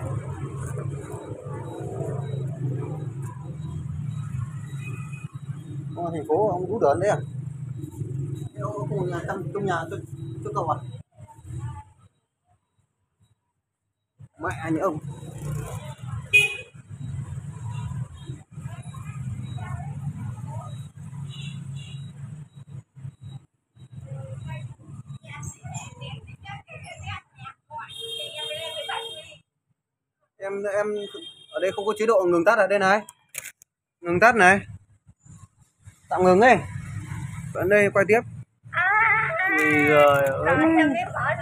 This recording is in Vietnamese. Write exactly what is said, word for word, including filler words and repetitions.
Công an thành phố ông rút đợn đấy à? Ông không nhà trong trong nhà cho cho cậu à? Mẹ anh ông. Em em ở đây không có chế độ ngừng tắt ở đây này. Ngừng tắt này. Tạm ngừng ấy. Ở đây quay tiếp. Ui giời ơi.